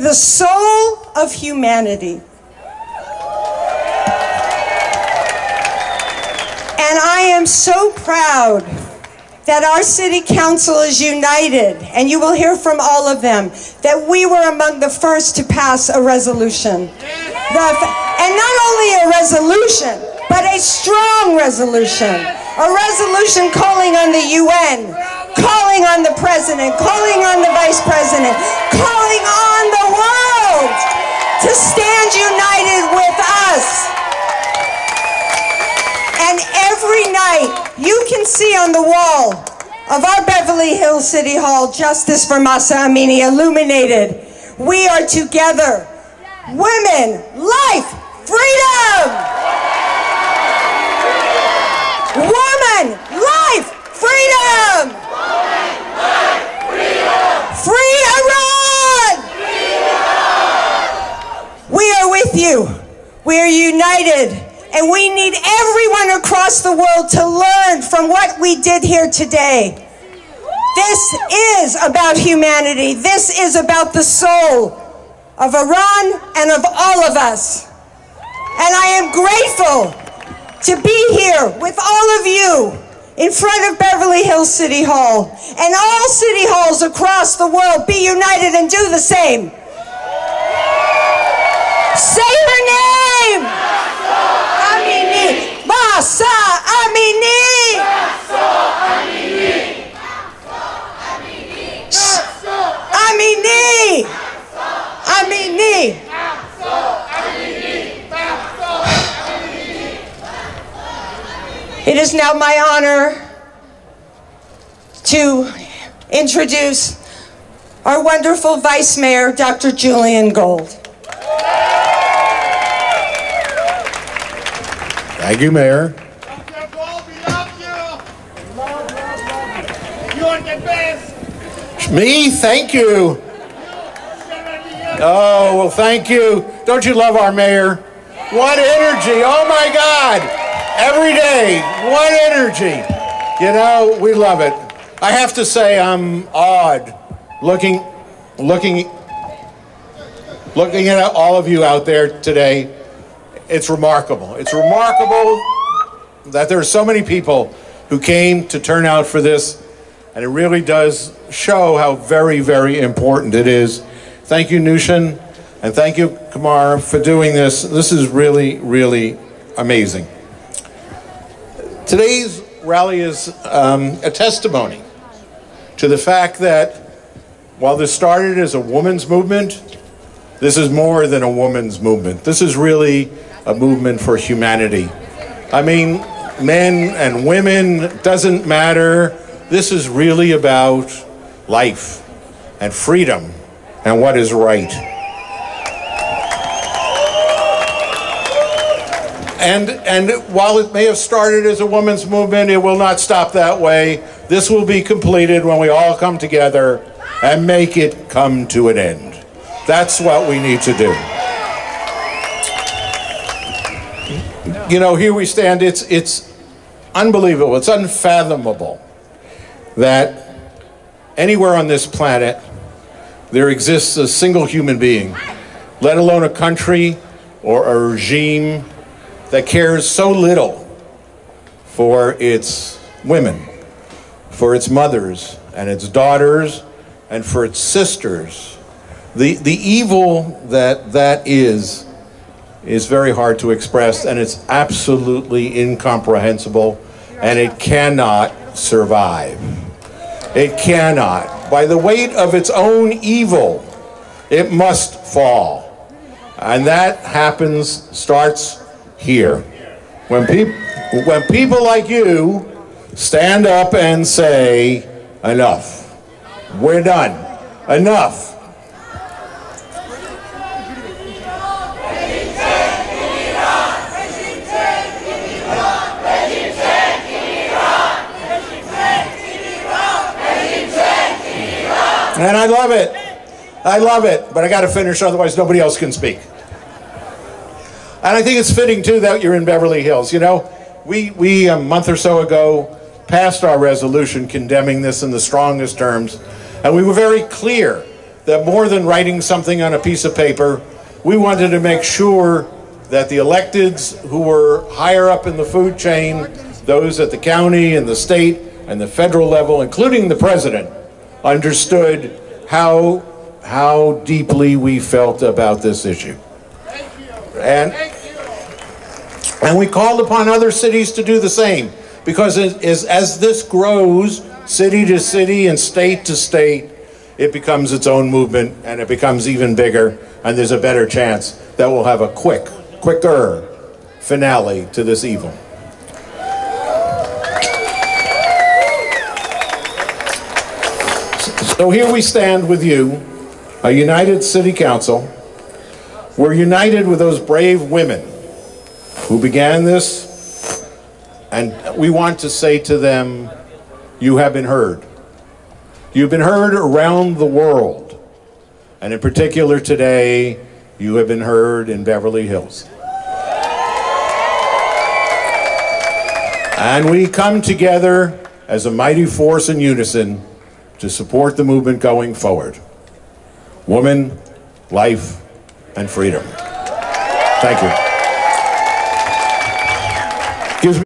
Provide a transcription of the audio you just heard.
the soul of humanity. And I am so proud that our city council is united, and you will hear from all of them, that we were among the first to pass a resolution. And not only a resolution, but a strong resolution. A resolution calling on the UN, calling on the president, calling on the vice president, calling on the world to stand united with us. And every night, you can see on the wall of our Beverly Hills City Hall, Justice for Mahsa Amini illuminated. We are together. Women, life, freedom! Woman, life, freedom! Woman, life, freedom! Free Iran! We are with you. We are united. And we need everyone across the world to learn from what we did here today. This is about humanity. This is about the soul of Iran and of all of us. And I am grateful to be here with all of you in front of Beverly Hills City Hall. And all city halls across the world, be united and do the same. Say her name! Amini! Mahsa Amini! Amini! Amini! It is now my honor to introduce our wonderful Vice Mayor, Dr. Julian Gold. Thank you, Mayor. Dr. Gold, we love you. You're the best. Me? Thank you. Oh, well, thank you. Don't you love our mayor? What energy. Oh, my God. Every day. What energy. You know, we love it. I have to say I'm awed looking at all of you out there today. It's remarkable. It's remarkable that there are so many people who came to turn out for this, and it really does show how very, very important it is. Thank you, Nushan, and thank you, Kamar, for doing this. This is really, really amazing. Today's rally is a testimony to the fact that while this started as a women's movement, this is more than a women's movement. This is really a movement for humanity. I mean, men and women, doesn't matter. This is really about life and freedom and what is right. And while it may have started as a women's movement, it will not stop that way. This will be completed when we all come together and make it come to an end. That's what we need to do. You know, here we stand. It's unbelievable. It's unfathomable that anywhere on this planet there exists a single human being, let alone a country or a regime that cares so little for its women, for its mothers and its daughters, and for its sisters. The evil that is very hard to express, and it's absolutely incomprehensible, and it cannot survive. It cannot. By the weight of its own evil, it must fall. And that starts here. When people like you stand up and say, enough. We're done. Enough. And I love it. I love it. But I got to finish, otherwise nobody else can speak. And I think it's fitting, too, that you're in Beverly Hills. You know, we a month or so ago passed our resolution condemning this in the strongest terms. And we were very clear that more than writing something on a piece of paper, we wanted to make sure that the electeds who were higher up in the food chain, those at the county and the state and the federal level, including the president, understood how deeply we felt about this issue. And we called upon other cities to do the same, because as this grows, city to city and state to state, it becomes its own movement, and it becomes even bigger, and there's a better chance that we'll have a quicker finale to this evil. So here we stand with you, a united city council. We're united with those brave women who began this, and we want to say to them, you have been heard. You've been heard around the world, and in particular today, you have been heard in Beverly Hills. And we come together as a mighty force in unison to support the movement going forward. Woman, life, and freedom. Thank you.